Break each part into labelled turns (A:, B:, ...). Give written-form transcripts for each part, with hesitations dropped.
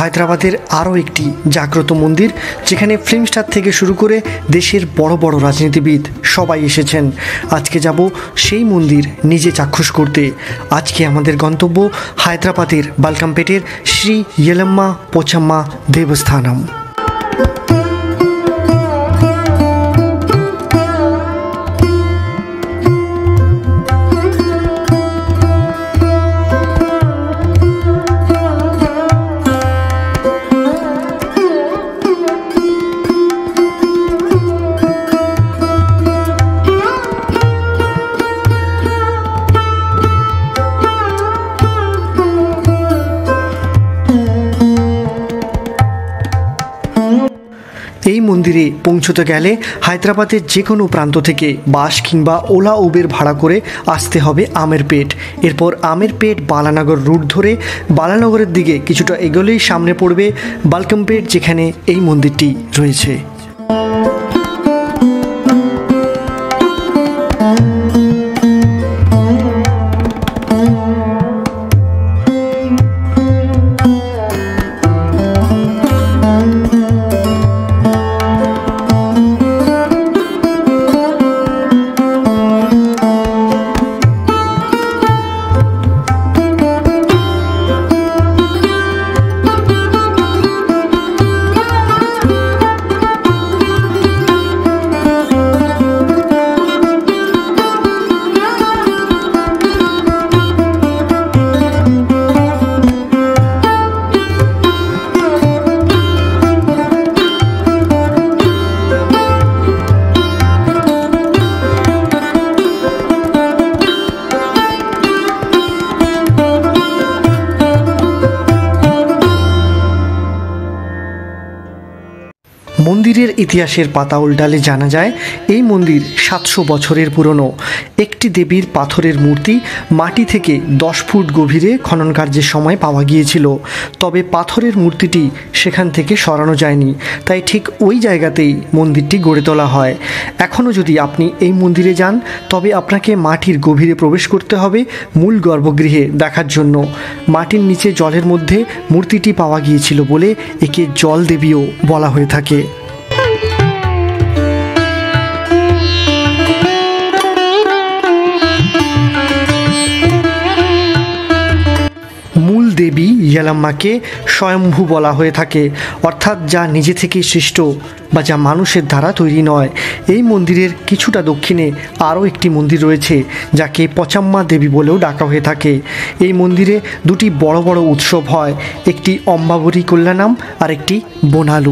A: হায়দ্রাবাদের আরও একটি জাগ্রত মন্দির, যেখানে ফিল্ম স্টার থেকে শুরু করে দেশের বড় বড় রাজনীতিবিদ সবাই এসেছেন। আজকে যাব সেই মন্দির নিজে চাক্ষুষ করতে। আজকে আমাদের গন্তব্য হায়দ্রাবাদের বালকামপেটের শ্রী ইয়েলাম্মা পোচাম্মা দেবস্থানম। এই মন্দিরে পৌঁছতে গেলে হায়দ্রাবাদের যে কোনো প্রান্ত থেকে বাস কিংবা ওলা উবের ভাড়া করে আসতে হবে আমেরপেট। এরপর আমেরপেট বালানগর রুট ধরে বালানগরের দিকে কিছুটা এগোলেই সামনে পড়বে বালকামপেট, যেখানে এই মন্দিরটি রয়েছে। মন্দিরের ইতিহাসের পাতা উল্টালে জানা যায় এই মন্দির 700 বছরের পুরনো। একটি দেবীর পাথরের মূর্তি মাটি থেকে 10 ফুট গভীরে খনন কার্যের সময় পাওয়া গিয়েছিল, তবে পাথরের মূর্তিটি সেখান থেকে সরানো যায়নি, তাই ঠিক ওই জায়গাতেই মন্দিরটি গড়ে তোলা হয়। এখনও যদি আপনি এই মন্দিরে যান, তবে আপনাকে মাটির গভীরে প্রবেশ করতে হবে মূল গর্ভগৃহে দেখার জন্য। মাটির নিচে জলের মধ্যে মূর্তিটি পাওয়া গিয়েছিল বলে একে জল দেবীও বলা হয়ে থাকে। মূল দেবী ইয়েলাম্মাকে স্বয়ম্ভু বলা হয়ে থাকে, অর্থাৎ যা নিজে থেকেই সৃষ্ট বা যা মানুষের দ্বারা তৈরি নয়। এই মন্দিরের কিছুটা দক্ষিণে আরও একটি মন্দির রয়েছে, যাকে পচাম্মা দেবী বলেও ডাকা হয়ে থাকে। এই মন্দিরে দুটি বড় বড় উৎসব হয়, একটি অম্বাবরী কল্যাণম আর একটি বোনালু।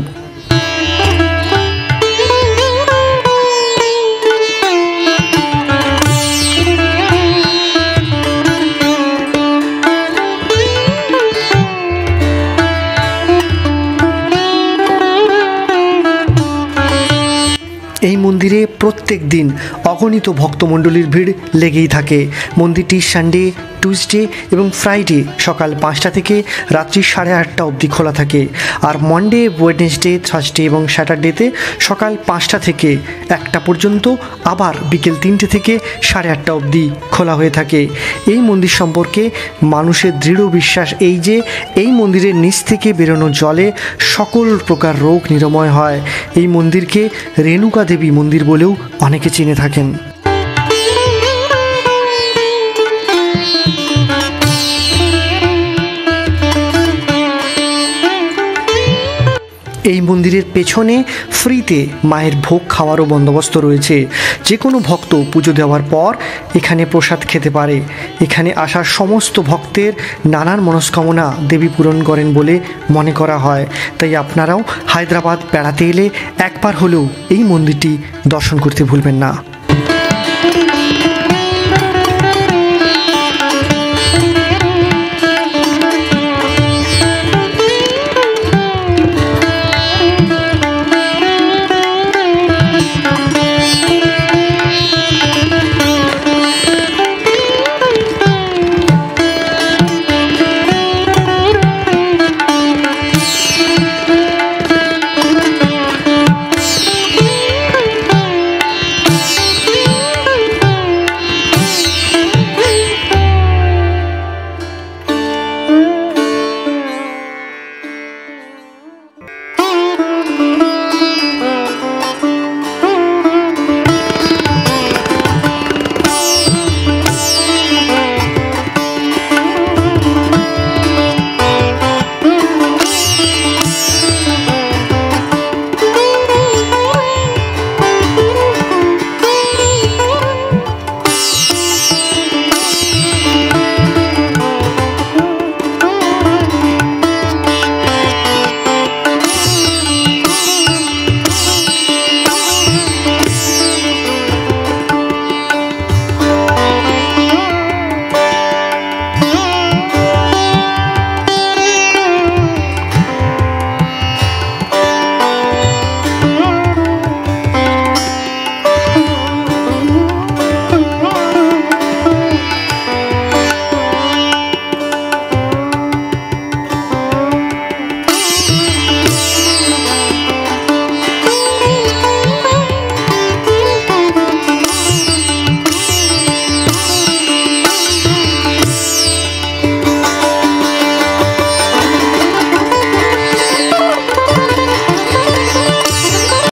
A: এই মন্দিরে প্রত্যেক দিন অগণিত ভক্তমণ্ডলীর ভিড় লেগেই থাকে। মন্দিরটি সানডে, টিউসডে এবং ফ্রাইডে সকাল 5টা থেকে রাত্রি 8:30 অবধি খোলা থাকে, আর মন্ডে, ওয়েডনেসডে, থার্সডে এবং স্যাটারডেতে সকাল 5টা থেকে 1টা পর্যন্ত, আবার বিকেল 3টে থেকে 8:30 অবধি খোলা হয়ে থাকে। এই মন্দির সম্পর্কে মানুষের দৃঢ় বিশ্বাস এই যে এই মন্দিরের নিচ থেকে বেরোনো জলে সকল প্রকার রোগ নিরাময় হয়। এই মন্দিরকে রেণুকা দেবী মন্দির বলেও অনেকে চিনে থাকেন। এই মন্দিরের পেছনে ফ্রিতে মায়ের ভোগ খাওয়ারও বন্দোবস্ত রয়েছে। যে কোনো ভক্ত পুজো দেওয়ার পর এখানে প্রসাদ খেতে পারে। এখানে আসা সমস্ত ভক্তের নানান মনস্কামনা দেবী পূরণ করেন বলে মনে করা হয়। তাই আপনারাও হায়দ্রাবাদ বেড়াতে এলে একবার হলেও এই মন্দিরটি দর্শন করতে ভুলবেন না।